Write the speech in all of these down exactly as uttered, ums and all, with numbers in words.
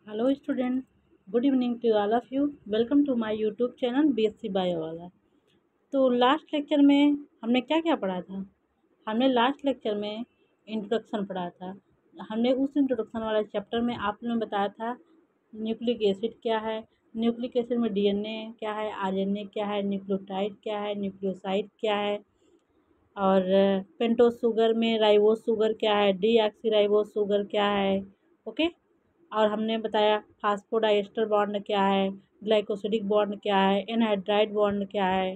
Hello student, good evening to all of you. Welcome to my YouTube channel BSc bio वाला। तो last lecture में हमने क्या क्या पढ़ा था? हमने लास्ट लेक्चर में इंट्रोडक्शन पढ़ा था। हमने उस इंट्रोडक्शन वाले चैप्टर में आप लोगों ने बताया था न्यूक्लिक एसिड क्या है, न्यूक्लिक एसिड में डीएनए क्या है, आरएनए क्या है, न्यूक्लियोटाइड क्या है, न्यूक्लियोसाइड क्या है, और पेंटोस शुगर में राइबोस शुगर क्या है, डीऑक्सीराइबोस शुगर क्या है। ओके। और हमने बताया फास्फोडाइस्टर बॉन्ड क्या है, ग्लाइकोसिडिक बॉन्ड क्या है, एनहाइड्राइड बॉन्ड क्या है।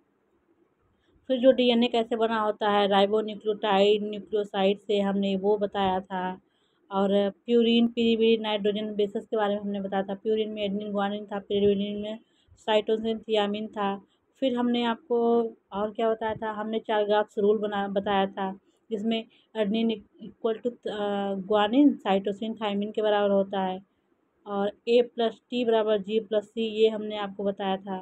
फिर जो डीएनए कैसे बना होता है राइबोन्यूक्लियोटाइड न्यूक्लियोसाइड से, हमने वो बताया था। और प्यूरिन पिरीमिडीन नाइट्रोजन बेसिस के बारे में हमने बताया था। प्यूरिन में एडेनिन ग्वानिन था, पिरीमिडीन में साइटोसिन थियामिन था। फिर हमने आपको और क्या बताया था, हमने चार ग्राफ्स रूल बना बताया था जिसमें adenine equal to guanine cytosine thymine के बराबर होता है, और ए प्लस टी बराबर जी प्लस सी, ये हमने आपको बताया था।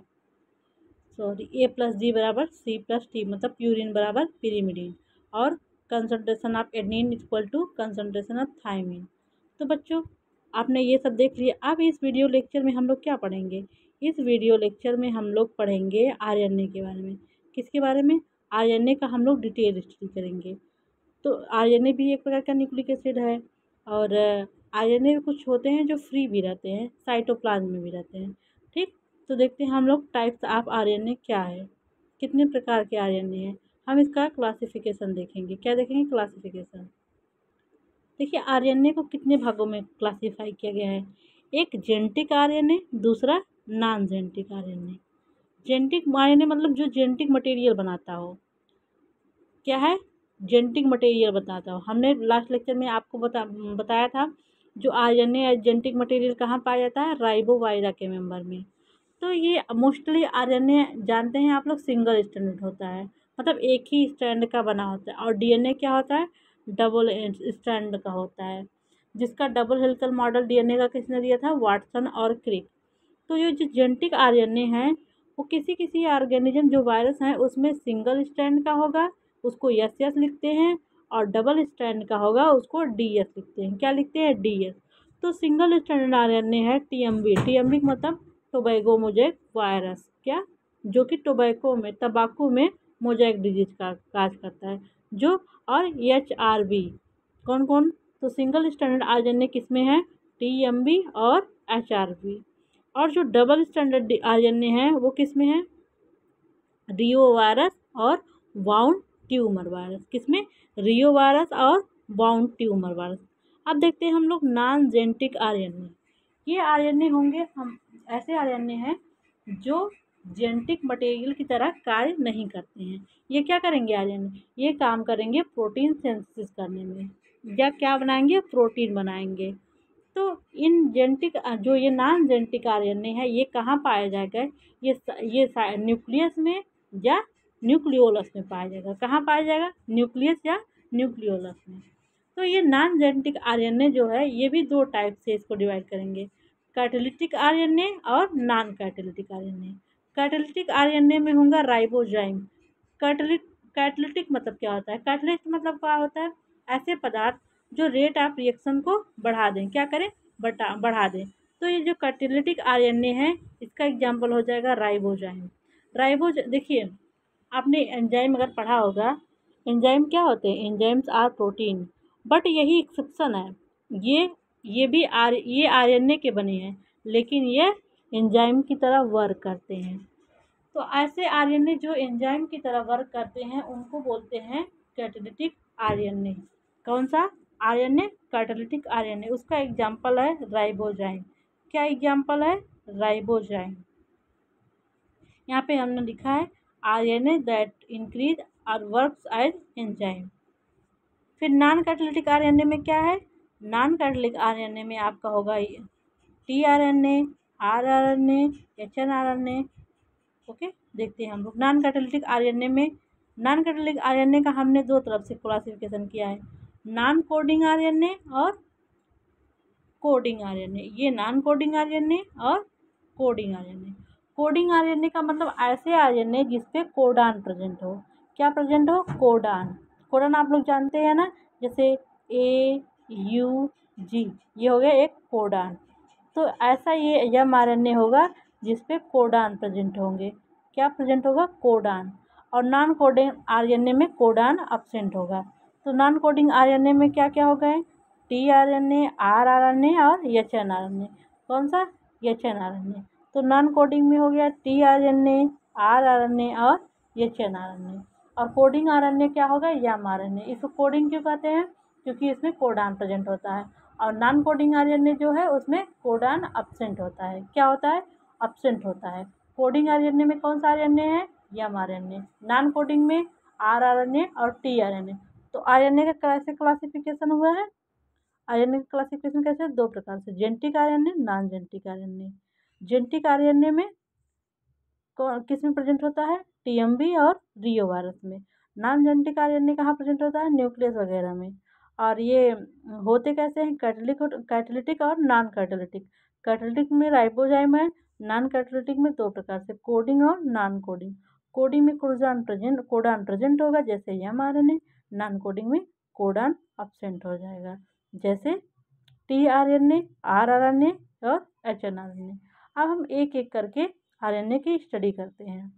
सॉरी, ए प्लस जी बराबर सी प्लस टी, मतलब प्यूरिन बराबर पिरीमिडीन, और concentration of adenine equal to concentration of thymine. तो बच्चों, आपने ये सब देख लिया। अब इस वीडियो लेक्चर में हम लोग क्या पढ़ेंगे? इस वीडियो लेक्चर में हम लोग पढ़ेंगे आरएनए के बारे में। किसके बारे में? आरएनए का हम लोग डिटेल स्टडी करेंगे। तो आरएनए भी एक प्रकार का न्यूक्लिक एसिड है, और आरएनए में कुछ होते हैं जो फ्री भी रहते हैं, साइटोप्लाज्म में भी रहते हैं। ठीक। तो देखते हैं हम लोग टाइप्स ऑफ आरएनए क्या है, कितने प्रकार के आरएनए हैं। हम इसका क्लासिफिकेशन देखेंगे। क्या देखेंगे? क्लासिफिकेशन। देखिए, आरएनए को कितने भागों में क्लासीफाई किया गया है। एक जेनेटिक आरएनए, दूसरा non genetic RNA. Genetic RNA मतलब जो जेनेटिक मटेरियल बनाता हो। क्या है? जेनेटिक मटेरियल बताता हूँ। हमने लास्ट लेक्चर में आपको बता बताया था जो आरएनए जेनेटिक मटेरियल कहाँ पाया जाता है? राइबोवायरा के मेंबर में। तो ये मोस्टली आरएनए जानते हैं आप लोग सिंगल स्ट्रैंडेड होता है, मतलब एक ही स्ट्रैंड का बना होता है। और डीएनए क्या होता है? डबल स्ट्रैंड का होता है, जिसका डबल हेलिकल मॉडल डीएनए का किसने दिया था? वाटसन और क्रिक। तो ये जो जेनेटिक आरएनए हैं वो किसी किसी ऑर्गेनिज्म जो वायरस हैं उसमें सिंगल स्ट्रैंड का होगा, उसको यस यस लिखते हैं, और डबल स्ट्रैंड का होगा उसको डी एस लिखते हैं। क्या लिखते हैं? D S. तो सिंगल स्ट्रैंड आरएनए है टीएमबी। टीएमबी मतलब टोबैको मोज़ेक वायरस। क्या? जो कि टोबैको में तंबाकू में मोज़ेक डिजीज का काज करता है जो। और एच आर बी। कौन कौन? तो सिंगल स्ट्रैंड आरएनए किस में है? टीएमबी और एच आर बी। और जो डबल स्टैंडर्ड आरएनए है वो किस में है? रियो वायरस और बाउंड ट्यूमर वायरस। किसमें? रियो वायरस और बाउंड ट्यूमर वायरस। अब देखते हैं हम लोग नॉन जेनेटिक आरएनए। ये आरएनए होंगे, हम ऐसे आरएनए हैं जो जेनेटिक मटेरियल की तरह कार्य नहीं करते हैं। ये क्या करेंगे? आरएनए ये काम करेंगे प्रोटीन सिंथेसिस करने में, या क्या बनाएंगे? प्रोटीन बनाएंगे। तो इन जेनेटिक जो ये नॉन जेनेटिक आरएनए है ये कहाँ पाया जाएगा? ये ये न्यूक्लियस में या न्यूक्लियोलस में पाया जाएगा। कहाँ पाया जाएगा? न्यूक्लियस या न्यूक्लियोलस में। तो ये नॉन जेनेटिक आरएनए जो है ये भी दो टाइप से इसको डिवाइड करेंगे, कैटालिटिक आरएनए और non catalytic RNA. Catalytic RNA में होगा राइबोजाइम। कैटालिट कैटालिटिक मतलब क्या होता है? कैटालिस्ट मतलब क्या होता है? ऐसे पदार्थ जो रेट ऑफ रिएक्शन को बढ़ा दें। क्या करें? बढ़ा बढ़ा दें। तो ये जो कैटालिटिक आरएनए है इसका एग्जांपल हो जाएगा राइबोजाइम। राइबोज देखिए, आपने एंजाइम अगर पढ़ा होगा, एंजाइम क्या होते हैं? एंजाइम्स आर प्रोटीन, बट यही एक्सेप्शन है। ये ये भी आर ये आरएनए के बने हैं, लेकिन ये एंजाइम की तरह वर्क करते हैं। तो ऐसे आरएनए जो एंजाइम की तरह वर्क करते हैं उनको बोलते हैं कैटालिटिक आरएनए। कौन सा आरएनए? Catalytic RNA. उसका एग्जांपल है राइबोजाइम। क्या एग्जांपल है? राइबोजाइम। यहाँ पे हमने लिखा है आरएनए दैट इंक्रीज और वर्क्स एज एंजाइम। फिर नॉन कैटालिटिक आरएनए में क्या है? नॉन कैटालिटिक आरएनए में आपका होगा T R N A, R R N A, H N R N A. Okay, देखते हैं हम लोग नॉन कैटालिटिक आरएनए में। नॉन कैटालिटिक आरएनए का हमने दो तरफ से क्लासिफिकेशन किया है, नॉन कोडिंग आरएनए और कोडिंग आरएनए। ये नॉन कोडिंग आरएनए और कोडिंग आरएनए। कोडिंग आरएनए का मतलब ऐसे आरएनए जिसपे कोडान प्रेजेंट हो। क्या प्रेजेंट हो? कोडान। कोडान आप लोग जानते हैं ना, जैसे ए यू जी, ये हो गया एक कोडान। तो ऐसा ये एम आर एन ए होगा जिस पे कोडान प्रेजेंट होंगे। क्या प्रेजेंट होगा? कोडान। और non coding R N A में कोडान अब्सेंट होगा। तो non coding R N A में क्या क्या हो गए? T R N A, R R N A और H N R N A. कौन सा? H N R N A. तो नॉन कोडिंग में हो गया T R N A, R R N A और H N R N A. और coding R N A क्या होगा? M R N A. इसको कोडिंग क्यों कहते हैं? क्योंकि इसमें कोडान प्रेजेंट होता है। और non coding R N A जो है उसमें कोडान अब्सेंट होता है। क्या होता है? अब्सेंट होता है। कोडिंग आर एन ए में कौन सा आर एन ए है? M R N A. Non coding में आर आर एन ए और टी आर एन ए। तो आर एन ए का कैसे क्लासिफिकेशन हुआ है? आर एन ए का क्लासिफिकेशन कैसे है? दो प्रकार से, genetic R N A, non genetic R N A. Genetic R N A में कौन किस में प्रेजेंट होता है? टी एम बी और रियो वायरस में। Non genetic R N A कहाँ प्रेजेंट होता है? न्यूक्लियस वगैरह में। और ये होते कैसे हैं? कैटलिक कैटलिटिक और नॉन कैटलिटिक। कैटलिटिक में राइबोजाइम है, नॉन कैटलिटिक में दो प्रकार से, कोडिंग और नॉन कोडिंग। कोडिंग में कोडान प्रेजेंट कोडान प्रेजेंट होगा जैसे M R N A. Non coding में कोडान अब्सेंट हो जाएगा जैसे T R N A, R R N A और H N R N A. अब हम एक एक करके आर एन ए की स्टडी करते हैं।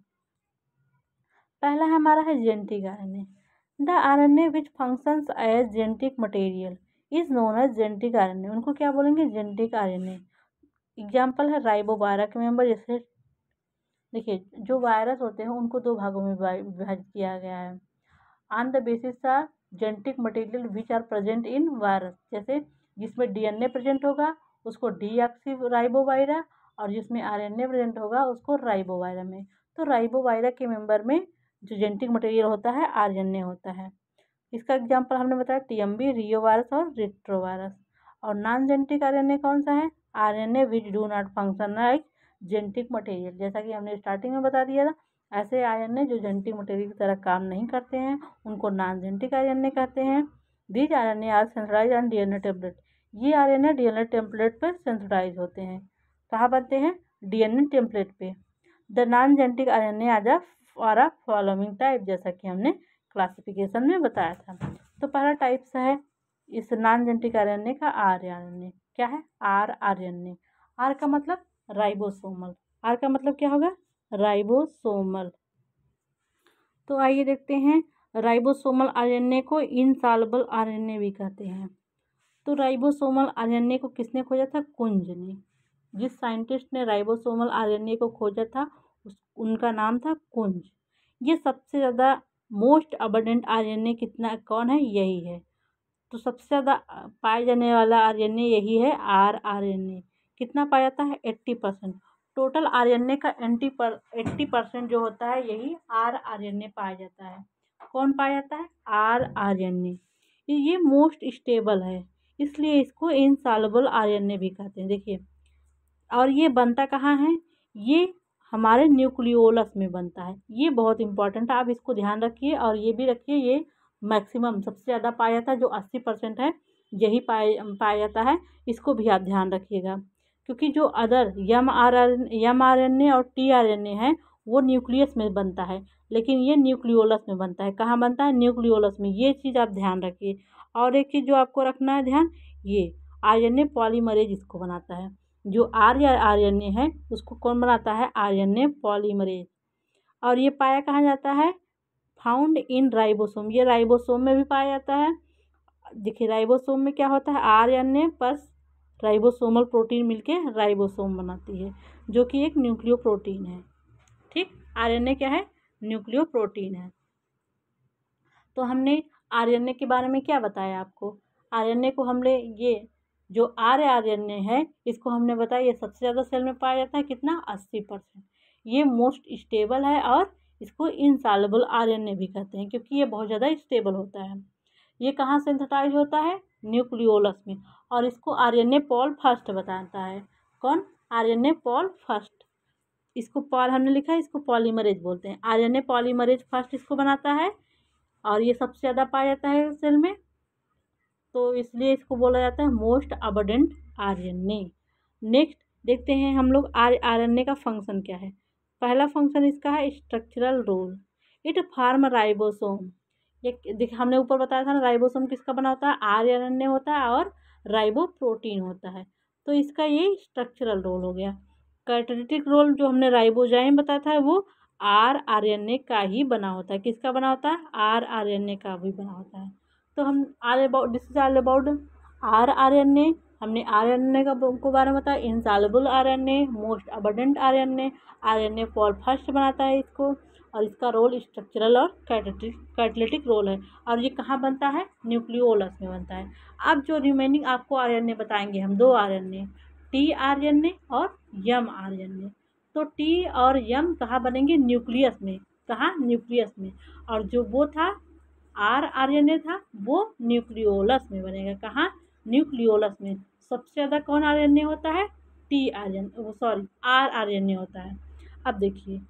पहला हमारा है genetic R N A. The R N A which functions as genetic material is known as genetic R N A. उनको क्या बोलेंगे? Genetic R N A. Example है राइबोवायरस के मेंबर। जैसे देखिए, जो वायरस होते हैं उनको दो भागों में विभाजित किया गया है on the basis of genetic material which are present in virus. जैसे जिसमें डी एन ए प्रेजेंट होगा उसको डीऑक्सी राइबोवायरा, और जिसमें आर एन ए प्रेजेंट होगा उसको राइबोवायरा में। तो राइबोवायरा के मेंबर में जो जेनेटिक मटेरियल होता है आर एन ए होता है। इसका एग्जाम्पल हमने बताया T M B, reo virus और रेट्रोवायरस। और non genetic R N A कौन सा है? R N A which do not function like genetic material. जैसा कि हमने स्टार्टिंग में बता दिया था, ऐसे आर एन ए जो जेनेटिक मटेरियल की तरह काम नहीं करते हैं उनको non genetic R N A कहते हैं। These R N A are sensitize on D N A template. ये R N A D N A template पर सेंसिटाइज होते हैं। कहाँ बनते हैं? डी एन ए टेम्पलेट पे। The non genetic R N A are the for a following type, जैसा कि हमने क्लासिफिकेशन में बताया था। तो पहला टाइप्स है इस non genetic R N A का आर आर एन ए। क्या है? R R N A. R का मतलब राइबोसोमल। आर का मतलब क्या होगा? राइबोसोमल। तो आइए देखते हैं, राइबोसोमल आर एन ए को इनसॉल्युबल आर एन ए भी कहते हैं। तो राइबोसोमल आर एन ए को किसने खोजा था? कुंज ने। जिस साइंटिस्ट ने राइबोसोमल आर एन ए को खोजा था उस उनका नाम था कुंज। ये सबसे ज़्यादा most abundant R N A कितना कौन है? यही है। तो सबसे ज़्यादा पाए जाने वाला आर एन ए यही है, आर आर एन ए। कितना पाया जाता है? Eighty percent. Total R N A का एंटी पर एट्टी परसेंट जो होता है यही आर आर एन ए पाया जाता है। कौन पाया जाता है? R R N A. ये मोस्ट स्टेबल है, इसलिए इसको इनसॉल्युबल आर एन ए भी कहते हैं। देखिए, और ये बनता कहाँ है? ये हमारे न्यूक्लियोलस में बनता है। ये बहुत इंपॉर्टेंट है, आप इसको ध्यान रखिए। और ये भी रखिए, ये मैक्सिमम सबसे ज़्यादा पाया जाता है, जो अस्सी परसेंट है यही पाया पाया जाता है। इसको भी आप ध्यान रखिएगा, क्योंकि जो other M R M R N A और टी आर एन ए है वो न्यूक्लियस में बनता है, लेकिन ये न्यूक्लियोलस में बनता है। कहाँ बनता है? न्यूक्लियोलस में। ये चीज़ आप ध्यान रखिए। और एक चीज़ जो आपको रखना है ध्यान, ये आर एन ए पॉलीमरेज इसको बनाता है। जो आर या आर एन ए है उसको कौन बनाता है? R N A polymerase. और ये पाया कहाँ जाता है? Found in ribosome. ये राइबोसोम में भी पाया जाता है। देखिए, राइबोसोम में क्या होता है? R N A plus ribosomal protein मिलके राइबोसोम बनाती है, जो कि एक न्यूक्लियो प्रोटीन है। ठीक, आर एन ए क्या है? न्यूक्लियो प्रोटीन है। तो हमने आर एन ए के बारे में क्या बताया आपको? आर एन ए को हमने ये जो आर आर एन ए है इसको हमने बताया ये सबसे ज़्यादा सेल में पाया जाता है। कितना? अस्सी परसेंट। ये मोस्ट स्टेबल है और इसको इनसॉल्युबल आर एन ए भी कहते हैं, क्योंकि ये बहुत ज़्यादा स्टेबल होता है। ये कहाँ सिंथेसाइज होता है? न्यूक्लियोलस में। और इसको R N A pol first बताता है। कौन? R N A pol first. इसको पॉल हमने लिखा है, इसको पॉलीमरेज बोलते हैं। R N A polymerase first इसको बनाता है, और ये सबसे ज़्यादा पाया जाता है सेल में, तो इसलिए इसको बोला जाता है most abundant R N A. Next देखते हैं हम लोग आर आर एन ए का फंक्शन क्या है। पहला फंक्शन इसका है structural role. It form ribosome. ये देख हमने ऊपर बताया था ना, राइबोसोम किसका बना होता है? आर एन ए होता है और राइबो प्रोटीन होता है। तो इसका ये स्ट्रक्चरल रोल हो गया। कैटालिटिक रोल जो हमने राइबोजाइम बताया था वो आर आर एन ए का ही बना होता है। किसका बना होता है? आर आर एन ए का भी बना होता है। तो हम R about this is all about R R N A. हमने आर एन ए का को बारे में बताया, insoluble R N A, most abundant R N A, R N A pol first बनाता है इसको, और इसका रोल स्ट्रक्चरल और कैटालिटिक कैटालिटिक रोल है। और ये कहाँ बनता है? न्यूक्लियोलस में बनता है। अब जो रिमेनिंग आपको आर एन ए बताएंगे हम, दो R N A, T R N A और यम आर एन ए। तो टी और यम कहाँ बनेंगे? न्यूक्लियस में। कहाँ? न्यूक्लियस में। और जो वो था आर आर एन ए था वो न्यूक्लियोलस में बनेगा। कहाँ? न्यूक्लियोलस में। सबसे ज़्यादा कौन आर एन ए होता है? टी आर एन वो sorry R R N A होता है। अब देखिए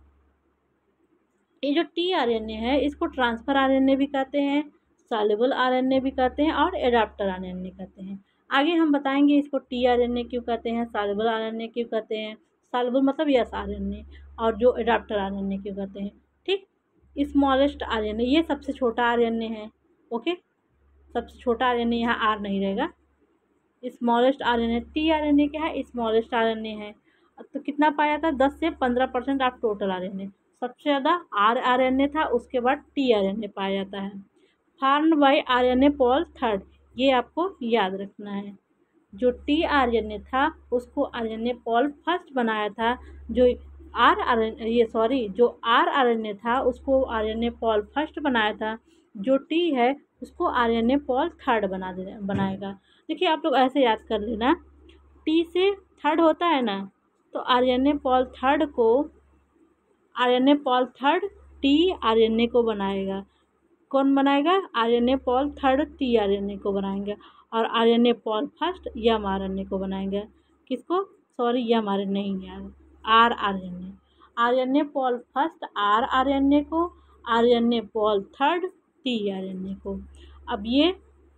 ये जो टी आर एन ए है इसको ट्रांसफ़र आर एन ए भी कहते हैं, सॉल्युबल आर एन ए भी कहते हैं और एडाप्टर आर एन ए कहते हैं। आगे हम बताएंगे इसको टी आर एन ए क्यों कहते हैं, सॉल्युबल आर एन ए क्यों कहते हैं, सॉल्युबल मतलब यस आर एन ए, और जो एडाप्टर आर एन ए क्यों कहते हैं। ठीक, स्मॉलेस्ट आर एन ए ये सबसे छोटा आर एन ए है। ओके, सबसे छोटा आर एन ए यहाँ आर नहीं रहेगा। Smallest R N A, T R N A क्या है? स्मॉलेस्ट आर एन ए है। तो कितना पाया था? दस से पंद्रह percent of total R N A. सबसे ज़्यादा आर आर एन ए था, उसके बाद टी आर एन ए पाया जाता है। Formed by R N A pol third, ये आपको याद रखना है। जो टी आर एन ए था उसको R N A pol first बनाया था। जो आर आर एन ये सॉरी जो आर आर एन ए था उसको R N A pol first बनाया था। जो टी है उसको R N A pol third बना दे बनाएगा। देखिए आप लोग ऐसे याद कर लेना, टी से थर्ड होता है ना, तो R N A pol third को R N A pol third T R N A को बनाएगा। कौन बनाएगा? R N A pol third T R N A को बनाएंगे, और R N A pol first M R N A को बनाएंगे। किसको? Sorry M R N A नहीं यार, R R N A. R N A pol first R R N A को, R N A pol third T R N A को। अब ये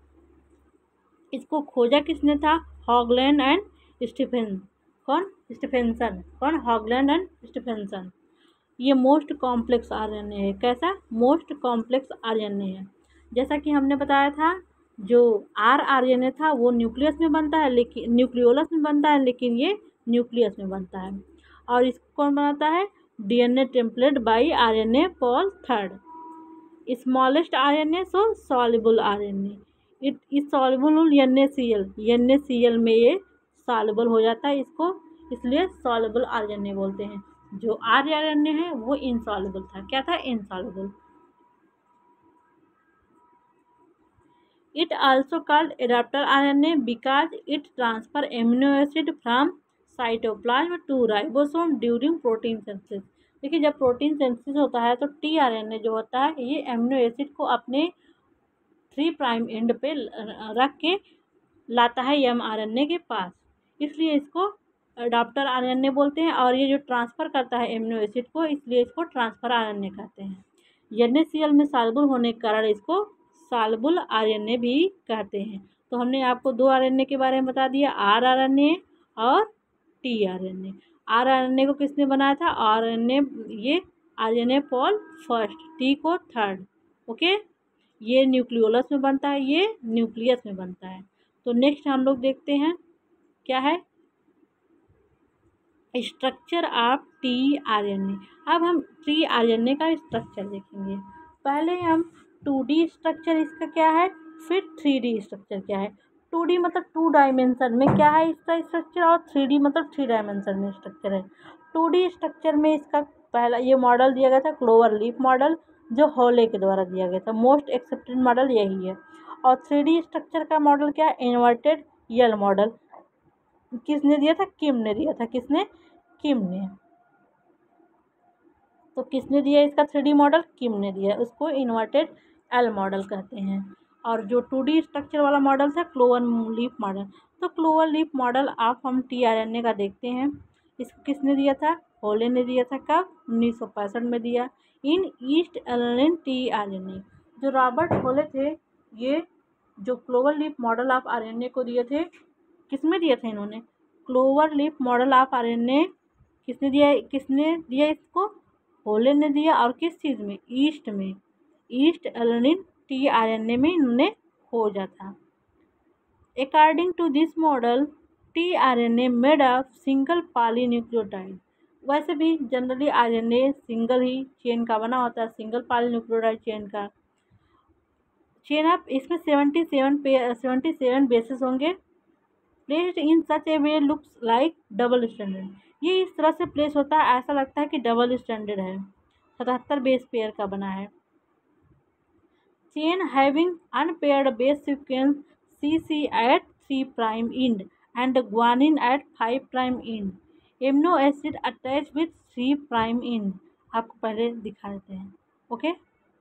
इसको खोजा किसने था? हॉगलैंड एंड स्टीफेन कौन? स्टीफेंसन। कौन? Hoagland and Stephenson. ये most complex R N A है। कैसा? Most complex R N A है। जैसा कि हमने बताया था जो आर आर एन ए था वो न्यूक्लियस में बनता है, लेकिन न्यूक्लियोलस में बनता है, लेकिन ये न्यूक्लियस में बनता है। और इसको कौन बनाता है? D N A template by R N A pol third. Smallest R N A so soluble R N A, it is soluble N A C L, N A C L में ये सॉल्युबल हो जाता है, इसको इसलिए soluble R N ए बोलते हैं। जो आर आर एन ए है वो इनसॉल्युबल था। क्या था? Insoluble. It also called adapter R N A because it transfer amino acid from cytoplasm to ribosome during protein synthesis. देखिए जब प्रोटीन सिंथेसिस होता है तो टी आर एन ए जो होता है ये एमिनो एसिड को अपने थ्री प्राइम एंड पे रख के लाता है एम आर एन ए के पास, इसलिए इसको एडाप्टर आर एन ए बोलते हैं। और ये जो ट्रांसफ़र करता है एमिनो एसिड को, इसलिए इसको ट्रांसफ़र आर एन ए कहते हैं। एन ए सी एल में सॉल्युबल होने के कारण इसको सॉल्युबल आर एन ए भी कहते हैं। तो हमने आपको दो आर एन ए के बारे में बता दिया, आर आर एन ए और T R N A. R R N A को किसने बनाया था? आर एन ए ये R N A pol first, T को थर्ड। ओके, ये न्यूक्लियोलस में बनता है, ये न्यूक्लियस में बनता है। तो नेक्स्ट हम लोग देखते हैं क्या है, structure of T R N A. अब हम टी आर एन ए का स्ट्रक्चर देखेंगे। पहले हम टू डी स्ट्रक्चर इसका क्या है, फिर थ्री डी स्ट्रक्चर क्या है। टू डी मतलब टू डायमेंशन में क्या है इसका स्ट्रक्चर, और थ्री डी मतलब थ्री डायमेंशन में स्ट्रक्चर है। टू डी स्ट्रक्चर में इसका पहला ये मॉडल दिया गया था क्लोवर लीफ मॉडल, जो हॉले के द्वारा दिया गया था। मोस्ट एक्सेप्टेड मॉडल यही है। और थ्री डी स्ट्रक्चर का मॉडल क्या है? Inverted L model. किसने दिया था? किम ने दिया था। किसने? किम ने। तो किसने दिया इसका थ्री डी मॉडल? किम ने दिया। उसको इन्वर्टेड एल मॉडल कहते हैं। और जो टू डी स्ट्रक्चर वाला मॉडल था क्लोवर लीफ मॉडल। तो क्लोवर लीफ मॉडल आप हम टी आर एन ए का देखते हैं। इसको किसने दिया था? होले ने दिया था। कब? उन्नीस सौ पैंसठ में दिया। In yeast alanine T R N A, जो रॉबर्ट होले थे, ये जो clover leaf model of R N A को दिए थे, किसमें दिया था इन्होंने? Clover leaf model of R N A किसने दिया? किसने दिया इसको? होले ने दिया। और किस चीज़ में? ईस्ट में, yeast alanine T R N A में इन्होंने खोजा था। According to this model T R N A made of single polynucleotide. वैसे भी generally R N A single ही चेन का बना होता है, सिंगल पॉलीन्यूक्लियोटाइड चेन का चेन अप। इसमें सेवेंटी सेवन पे सेवेंटी सेवन बेसिस होंगे। Placed in such a way looks like double standard. ये इस तरह से प्लेस होता है, ऐसा लगता है कि डबल स्टैंडर्ड है। सतहत्तर बेस पेयर का बना है। Chain having unpaired base sequence C C at three prime end and guanine at five prime end. Amino acid attach with three prime end. आपको पहले दिखा देते हैं। ओके,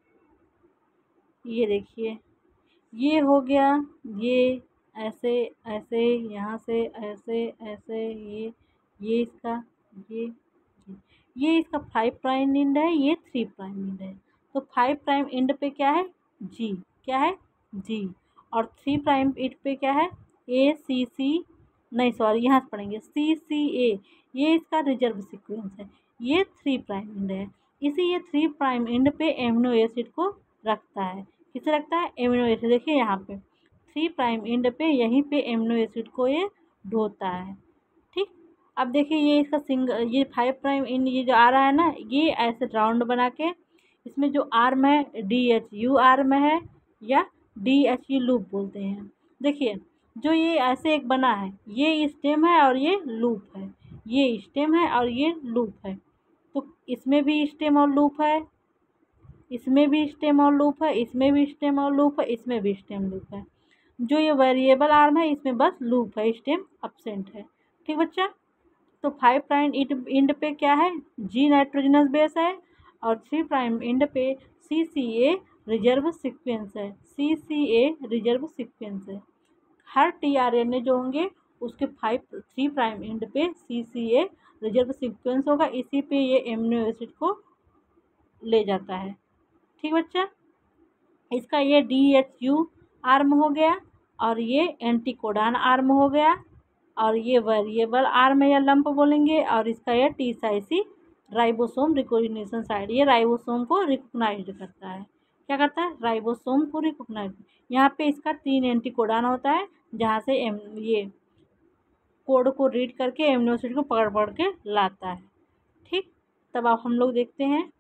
ये देखिए, ये हो गया, ये ऐसे ऐसे, यहाँ से ऐसे ऐसे, ये ये इसका ये ये इसका फाइव प्राइम इंड है, ये थ्री प्राइम इंड है। तो फाइव प्राइम इंड पे क्या है, जी, क्या है, जी। और थ्री प्राइम इंड पे क्या है, ए सी सी, नहीं सॉरी, यहाँ से पढ़ेंगे सी सी ए। ये इसका रिजर्व सीक्वेंस है। ये थ्री प्राइम इंड है, इसी ये थ्री प्राइम इंड पे एमिनो एसिड को रखता है। किसे रखता है, एमिनो एसिड। देखिए यहाँ पे थ्री प्राइम इंड पे, यहीं पे एमिनो एसिड को ये ढोता है। ठीक, अब देखिए ये इसका सिंगल, ये फाइव प्राइम इंड ये जो आ रहा है ना, ये ऐसे राउंड बना के, इसमें जो आर्म है डी एच यू आर्म है या डी एच यू लूप बोलते हैं। देखिए जो ये ऐसे एक बना है, ये स्टेम है और ये लूप है, ये स्टेम है और ये लूप है। तो इसमें भी स्टेम और लूप है, इसमें भी स्टेम और लूप है, इसमें भी स्टेम और लूप है, इसमें भी स्टेम लूप है। जो ये वेरिएबल आर्म है, इसमें बस लूप है, स्टेम अब्सेंट है। ठीक बच्चा, तो फाइव प्राइम इंड पे क्या है, जी नाइट्रोजनस बेस है, और थ्री प्राइम इंड पे सी सी ए रिजर्व सीक्वेंस है, सी सी ए रिजर्व सीक्वेंस है। हर टी आर एन ए जो होंगे उसके फाइव थ्री प्राइम इंड पे सी सी ए रिजर्व सीक्वेंस होगा, इसी पे ये एमिनो एसिड को ले जाता है। ठीक बच्चा, इसका ये डी एच यू आर्म हो गया, और ये एंटीकोडान आर्म हो गया, और ये वेरिएबल आर्म या लंप बोलेंगे, और इसका ये T psi C ribosome recognition site, ये राइबोसोम को रिकॉग्नाइज करता है। क्या करता है, राइबोसोम को रिकॉग्नाइज। यहाँ पे इसका तीन एंटीकोडान होता है, जहाँ से एम ये कोड को रीड करके एमिनो एसिड को पकड़ पकड़ के लाता है। ठीक, तब आप हम लोग देखते हैं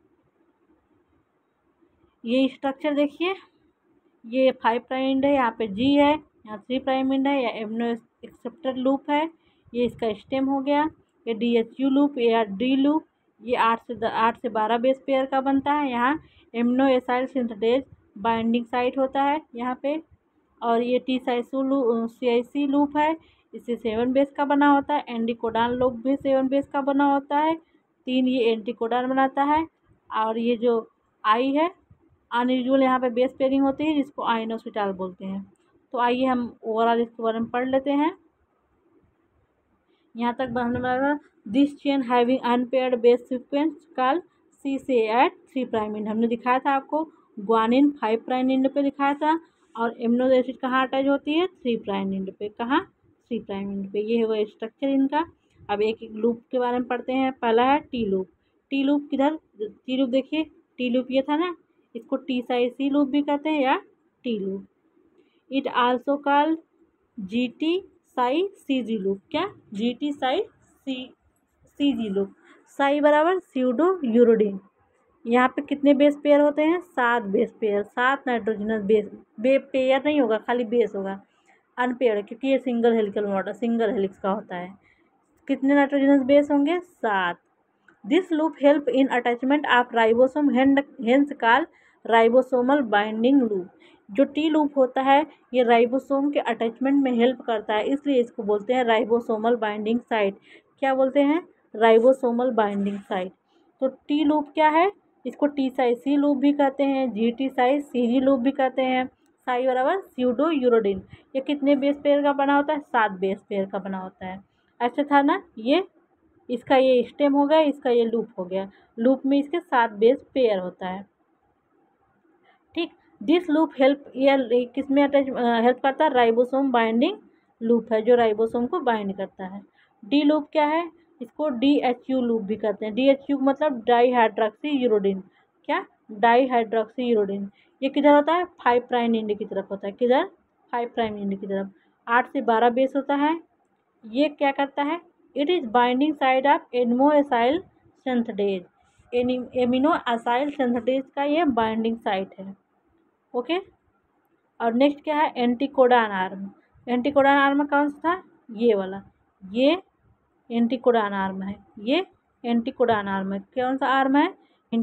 ये स्ट्रक्चर। देखिए ये फाइव प्राइम इंड है, यहाँ पे जी है, यहाँ थ्री प्राइम इंड है, या एमिनो एक्सेप्टर लूप है, ये इसका स्टेम हो गया। ये डी एच यू लूप या डी लूप, ये आठ से आठ से बारह बेस पेयर का बनता है। यहाँ amino acyl synthetase binding site होता है यहाँ पे, और ये टी साइसू लू सी आई सी लूप है, इससे सेवन बेस का बना होता है। एंटीकोडान लूप भी सेवन बेस का बना होता है, तीन ये एंटीकोडान बनाता है। और ये जो आई है, अनयूजुअल यहाँ पे बेस पेयरिंग होती है, जिसको आइनोसिटाल बोलते हैं। तो आइए हम ओवरऑल इसके बारे में पढ़ लेते हैं। यहाँ तक हमने बताया this chain having unpaired base sequence called C से एट थ्री प्राइम इंड। हमने दिखाया था आपको, ग्वानिन फाइव प्राइम इंड पे दिखाया था, और एमिनो एसिड कहाँ अटैच होती है, थ्री प्राइम इंड पे। कहाँ, थ्री प्राइम इंड पे। ये है स्ट्रक्चर इनका। अब एक एक लूप के बारे में पढ़ते हैं। पहला है टी लूप। टी लूप किधर, टी लूप देखिए, टी लूप ये था ना, इसको टी साई सी लूप भी कहते हैं या T loop. It also called G T psi C G loop. क्या, G T psi C C G loop. Psi बराबर स्यूडो यूरोडिन। यहाँ पे कितने बेस पेयर होते हैं, सात बेस पेयर, सात नाइट्रोजनस बेस। बे पेयर नहीं होगा, खाली बेस होगा, अनपेयर, क्योंकि ये single helical model, single helix का होता है। कितने नाइट्रोजनस बेस होंगे, सात। This loop help in attachment of ribosome, hence called ribosomal binding loop. जो टी लूप होता है ये राइबोसोम के अटैचमेंट में हेल्प करता है, इसलिए इसको बोलते हैं राइबोसोमल बाइंडिंग साइट। क्या बोलते हैं, राइबोसोमल बाइंडिंग साइट। तो टी लूप क्या है, इसको टी साई सी लूप भी कहते हैं, G T psi C G loop भी कहते हैं। साई बराबर स्यूडो यूरोडिन। ये कितने बेस पेयर का बना होता है, सात बेस पेयर का बना होता है। ऐसे था ना, ये इसका ये स्टेम हो गया, इसका ये लूप हो गया। लूप में इसके सात बेस पेयर होता है। ठीक, दिस लूप हेल्प, ये किस में अटैच हेल्प करता है, राइबोसोम बाइंडिंग लूप है, जो राइबोसोम को बाइंड करता है। डी लूप क्या है, इसको डी एच यू लूप भी कहते हैं। डी एच यू मतलब डाई हाइड्रोक्सी यूरोडिन। क्या, डाई हाइड्रोक्सी यूरोडिन। ये किधर होता है, फाइव प्राइम इंड की तरफ होता है। किधर, फाइव प्राइम इंड की तरफ। आठ से बारह बेस होता है, ये क्या करता है, it is binding side of amino acyl synthetase, amino acyl synthetase का ये बाइंडिंग साइट है। ओके। और नेक्स्ट क्या है, एंटीकोडान आर्म। एंटीकोडान आर्म कौन सा था, ये वाला, ये एंटीकोडान आर्म है, ये एंटीकोडान आर्म है। कौन सा आर्म है,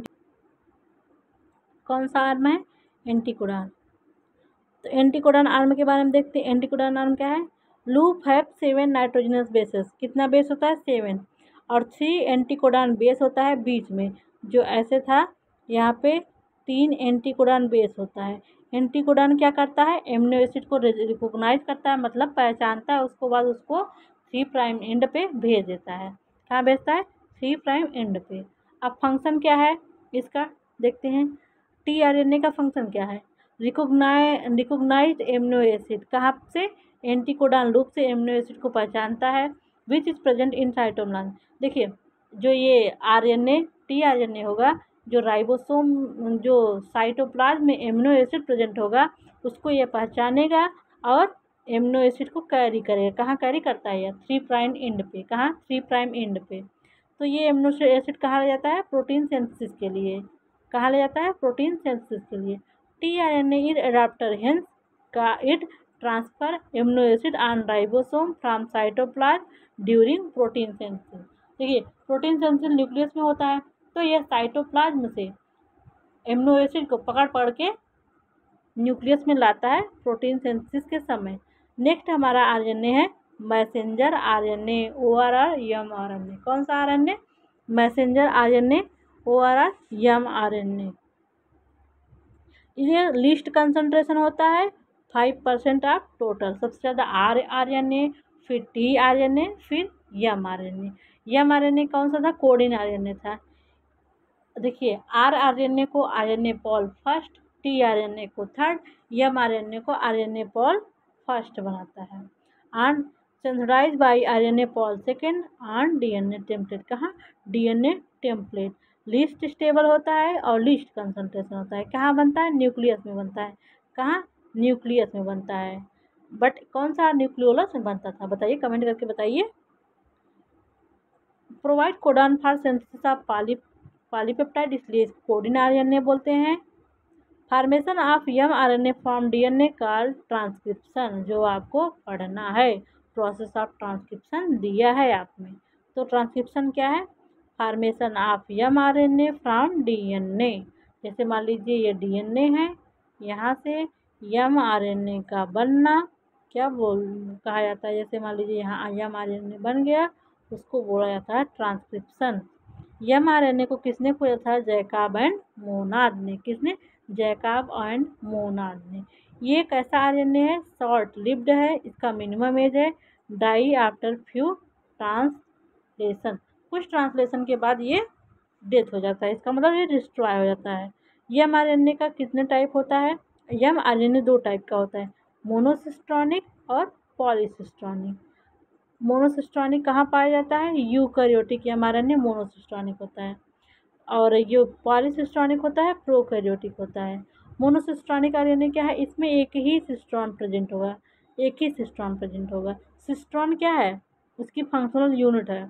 कौन सा आर्म है, एंटीकोडान। तो एंटीकोडान आर्म के बारे में देखते हैं। एंटीकोडान आर्म क्या है, loop have seven nitrogenous bases, कितना बेस होता है, सेवन, और थ्री एंटीकोडान बेस होता है बीच में, जो ऐसे था यहाँ पे तीन एंटीकोडान बेस होता है। एंटीकोडान क्या करता है, एमिनो एसिड को रिकॉग्नाइज करता है, मतलब पहचानता है, उसको बाद उसको थ्री प्राइम एंड पे भेज देता है। कहाँ भेजता है, थ्री प्राइम एंड पे। अब फंक्शन क्या है इसका देखते हैं। टी आर एन ए का फंक्शन क्या है, रिकॉग्नाइज रिकॉग्नाइज्ड एमिनो एसिड, कहाँ से, एंटीकोडान लूप से एमिनो एसिड को पहचानता है, which is present in cytoplasm. देखिए जो ये आरएनए टी आरएनए होगा, जो राइबोसोम जो साइटोप्लाज्म में एमिनो एसिड प्रेजेंट होगा उसको ये पहचानेगा और एमिनो एसिड को कैरी करेगा। कहाँ कैरी करता है, यह थ्री प्राइम एंड पे, कहाँ, थ्री प्राइम एंड पे। तो ये एमिनो एसिड कहाँ ले जाता है, प्रोटीन सिंथेसिस के लिए, कहाँ ले जाता है, प्रोटीन सिंथेसिस के लिए। T R N A is adapter, hence का it transfer amino acid on ribosome from cytoplasm during protein synthesis. देखिए प्रोटीन सिंथेसिस न्यूक्लियस में होता है, तो यह साइटोप्लाज्म से एमिनो एसिड को पकड़ पकड़ के न्यूक्लियस में लाता है प्रोटीन सिंथेसिस के समय। नेक्स्ट हमारा आरएनए है messenger RNA, O R R, M R N A. कौन सा RNA, messenger RNA, O R R, M R N A. ये लीस्ट कंसंट्रेशन होता है फाइव परसेंट ऑफ टोटल, सबसे ज़्यादा आर आर एन ए, फिर टी आर एन ए, फिर M R N A. M R N A कौन सा था, कोडिन आर एन ए था। देखिए आर आर एन ए को R N A pol first, T R N A को third, M R N A को R N A pol first बनाता है। And synthesized by R N A pol second and D N A template, कहाँ, D N A template. Least stable होता है और least concentration होता है, कहाँ बनता है, न्यूक्लियस में बनता है, कहाँ, न्यूक्लियस में बनता है। बट कौन सा न्यूक्लियोलस में बनता था, बताइए, कमेंट करके बताइए। Provide codon for synthesis of poly polypeptide, इसलिए इसको कोडिन आरएनए बोलते हैं। Formation of M R N A from D N A called transcription, जो आपको पढ़ना है, प्रोसेस ऑफ ट्रांसक्रिप्शन दिया है आप में। तो ट्रांसक्रिप्शन क्या है, formation of M R N A from D N A. जैसे मान लीजिए ये डी एन ए है, यहाँ से एम आर एन ए का बनना क्या बोल कहा जाता है, जैसे मान लीजिए यहाँ एम आर एन ए बन गया, उसको बोला जाता है transcription. M R N A को किसने खोजा था, जैकब एंड मोनाड ने, किसने, जैकब एंड मोनाड ने। ये कैसा आर एन ए है, शॉर्ट लिव्ड है, इसका मिनिमम एज है, डाई आफ्टर फ्यू ट्रांसलेशन, कुछ ट्रांसलेशन के बाद ये डेथ हो जाता है, इसका मतलब ये डिस्ट्रॉय हो जाता है। एम आर एन ए का कितने टाइप होता है, एम आर एन ए दो टाइप का होता है, मोनोसिस्टोनिक और पॉलीसिस्टोनिक। मोनोसिस्टोनिक कहाँ पाया जाता है, eukaryotic M R N A monocistronic होता है, और जो पॉलीसिस्टोनिक होता है प्रोकैरियोटिक होता है। मोनोसिस्टोनिक आर एन ए क्या है, इसमें एक ही सिस्ट्रॉन प्रेजेंट होगा, एक ही सिस्ट्रॉन प्रेजेंट होगा। सिस्ट्रॉन क्या है, उसकी फंक्शनल यूनिट है,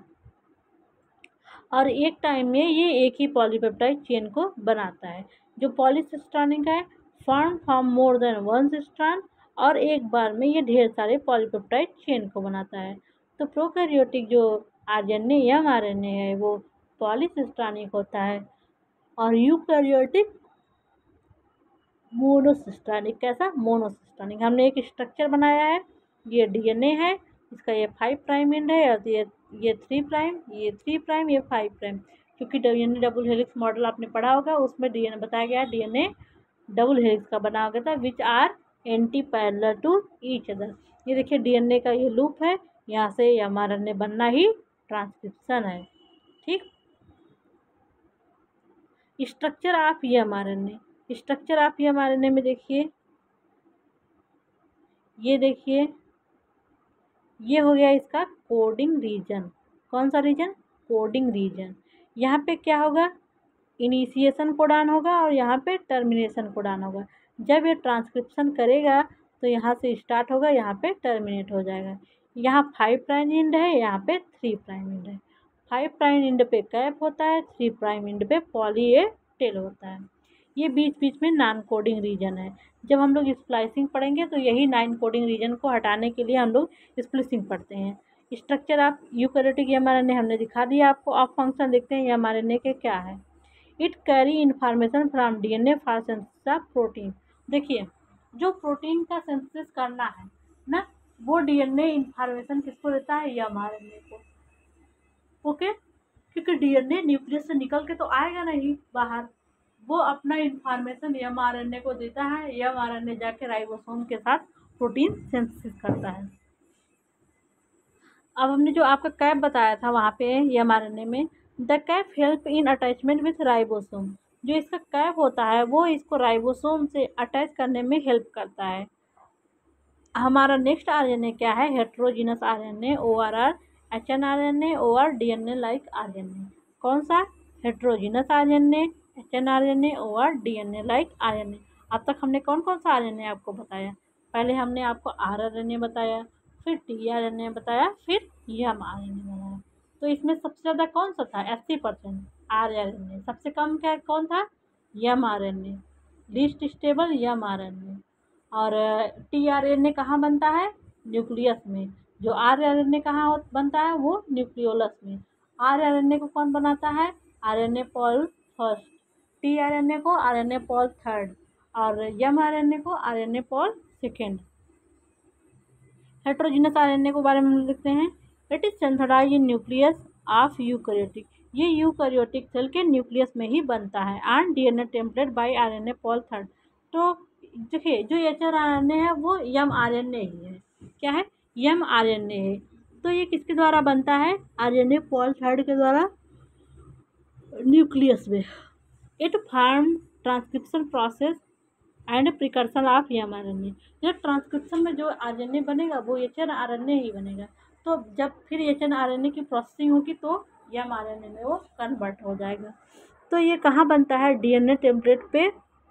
और एक टाइम में ये एक ही पॉलीपेप्टाइड चेन को बनाता है। जो पॉलीसिस्टोनिक है, form from more than one cistron, और एक बार में ये ढेर सारे पॉलीपेप्टाइड चेन को बनाता है। तो प्रोकैरियोटिक जो आरएनए एम आरएनए है वो पॉलीसिस्टोनिक होता है, और यूकैरियोटिक मोनोसिस्टोनिक। कैसा, मोनोसिस्टोनिक। हमने एक स्ट्रक्चर बनाया है, ये डीएनए है, इसका ये फाइव प्राइम एंड है, और ये ये थ्री प्राइम, ये थ्री प्राइम, ये फाइव प्राइम। क्योंकि डीएनए डबल हेलिक्स मॉडल आपने पढ़ा होगा, उसमें डीएनए बताया गया डीएनए डबल हेलिक्स का बना गया था, which are anti parallel to each other. ये देखिए डीएनए का ये लूप है, यहाँ से एमआरएनए बनना ही ट्रांसक्रिप्शन है। ठीक, structure of mRNA, structure of mRNA में देखिए, ये देखिए ये हो गया इसका कोडिंग रीजन। कौन सा रीजन, कोडिंग रीजन। यहाँ पे क्या होगा, इनिशिएशन कोडान होगा और यहाँ पे टर्मिनेशन कोडान होगा। जब ये ट्रांसक्रिप्शन करेगा तो यहाँ से स्टार्ट होगा, यहाँ पे टर्मिनेट हो जाएगा। यहाँ फाइव प्राइम एंड है, यहाँ पे थ्री प्राइम एंड है। फाइव प्राइम एंड पे कैप होता है, थ्री प्राइम एंड पे पॉली ए टेल होता है। ये बीच बीच में नॉन कोडिंग रीजन है। जब हम लोग स्प्लाइसिंग पढ़ेंगे तो यही नॉन कोडिंग रीजन को हटाने के लिए हम लोग स्प्लिसिंग पढ़ते हैं। स्ट्रक्चर आप यूकैरियोटिक एमआरएनए हमने दिखा दिया आपको। आप फंक्शन देखते हैं एमआरएनए के क्या है। It carry information from DNA for synthesis of protein. देखिए, जो प्रोटीन का सिंथेसिस करना है ना, वो डीएनए इन्फॉर्मेशन किसको देता है? एमआरएनए को। ओके, क्योंकि डीएनए न्यूक्लियस से निकल के तो आएगा नहीं बाहर, वो अपना इन्फॉर्मेशन एमआरएनए को देता है। एमआरएनए जाके राइबोसोम के साथ प्रोटीन सिंथेसिस करता है। अब हमने जो आपका कैप बताया था वहाँ पे एमआरएनए में, the cap help in attachment with ribosome. जो इसका कैप होता है वो इसको राइबोसोम से अटैच करने में हेल्प करता है। हमारा नेक्स्ट आरएनए क्या है? Heterogeneous RNA, or, hnRNA, or, DNA like RNA. कौन सा? Heterogeneous RNA, hnRNA, or, DNA like RNA. अब तक हमने कौन कौन सा आरएनए आपको बताया? पहले हमने आपको आरआरएनए बताया, फिर टीआरएनए बताया, फिर एमआरएनए बताया। तो इसमें सबसे ज़्यादा कौन सा था? अस्सी परसेंट आरआरएनए। सबसे कम क्या कौन था? एमआरएनए। Least stable mRNA. और टीआरएनए कहाँ बनता है? न्यूक्लियस में। जो आरआरएनए कहाँ बनता है? वो न्यूक्लियोलस में। आरआरएनए को कौन बनाता है? आरएनए पॉल फर्स्ट, टीआरएनए को आरएनए पॉल थर्ड, और एमआरएनए को RNA pol second. Heterogeneous RNA के बारे में हम लिखते हैं, it is synthesize in nucleus of eukaryotic. ये यूकैरियोटिक सेल के न्यूक्लियस में ही बनता है। And DNA template by RNA pol third. तो देखिए, जो H R R N A है वो एम आर एन ए ही है। क्या है? एम आर एन ए है। तो ये किसके द्वारा बनता है? आरएनए पॉल थर्ड के द्वारा न्यूक्लियस में। It form transcription process and precursor of mRNA. जब ट्रांसक्रिप्शन में जो आरएनए बनेगा वो एचएनआरएनए ही बनेगा। तो जब फिर एचएनआरएनए की प्रोसेसिंग होगी तो एमआरएनए में वो कन्वर्ट हो जाएगा। तो ये कहाँ बनता है? डीएनए टेम्पलेट पे।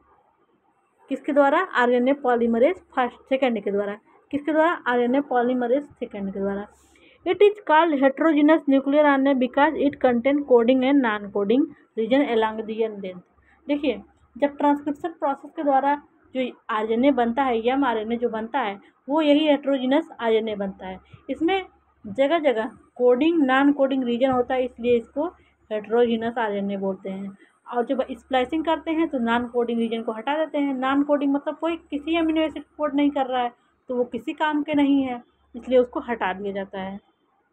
किसके द्वारा? आरएनए पॉलीमरेज फर्स्ट सेकेंड के द्वारा। किसके द्वारा? आरएनए पॉलीमरेज सेकेंड के द्वारा। It is called heterogeneous nuclear RNA because it contain coding and non coding region along the length. देखिए, जब ट्रांसक्रिप्शन प्रोसेस के द्वारा जो आरएनए बनता है, एम आरएनए जो बनता है, वो यही हेट्रोजीनस आरएनए बनता है। इसमें जगह जगह कोडिंग नॉन कोडिंग रीजन होता है, इसलिए इसको हेट्रोजीनस आरएनए बोलते हैं। और जब स्प्लाइसिंग करते हैं तो नॉन कोडिंग रीजन को हटा देते हैं। नॉन कोडिंग मतलब कोई किसी अमीनो एसिड कोड नहीं कर रहा है, तो वो किसी काम के नहीं है, इसलिए उसको हटा दिया जाता है।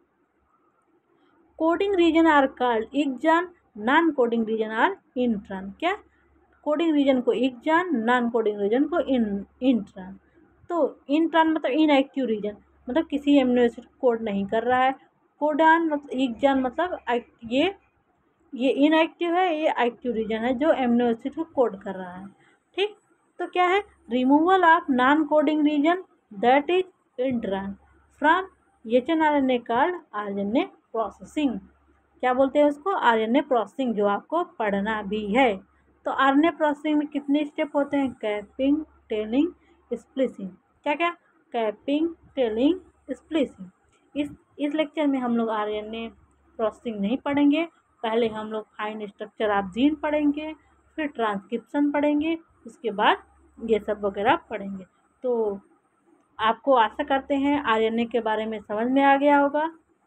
Coding region are called exon, non coding region are intron. क्या? कोडिंग रीजन को एक्सॉन, नॉन कोडिंग रीजन को इन इंट्रॉन। तो इंट्रॉन मतलब इनएक्टिव रीजन, मतलब किसी एमिनो एसिड कोड नहीं कर रहा है। कोडान मतलब एक्सॉन मतलब ये ये इनएक्टिव है, ये एक्टिव रीजन है जो एमिनो एसिड को कोड कर रहा है। ठीक, तो क्या है? Removal of non coding region that is intron from hnRNA called RNA processing. क्या बोलते हैं उसको? आरएनए प्रोसेसिंग, जो आपको पढ़ना भी है। तो आरएनए प्रोसेसिंग में कितने स्टेप होते हैं? Capping, tailing, splicing. क्या क्या? Capping, tailing, splicing. इस इस लेक्चर में हम लोग आरएनए प्रोसेसिंग नहीं पढ़ेंगे। पहले हम लोग फाइन स्ट्रक्चर ऑफ जीन पढ़ेंगे, फिर ट्रांसक्रिप्शन पढ़ेंगे, उसके बाद ये सब वगैरह पढ़ेंगे। तो आपको आशा करते हैं आरएनए के बारे में समझ में आ गया होगा।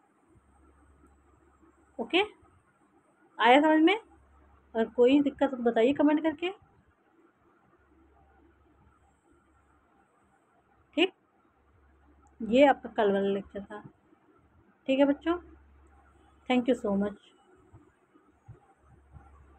ओके, आया समझ में? और कोई दिक्कत तो बताइए कमेंट करके। ठीक, ये आपका कल वाला लेक्चर था। ठीक है बच्चों, थैंक यू सो मच।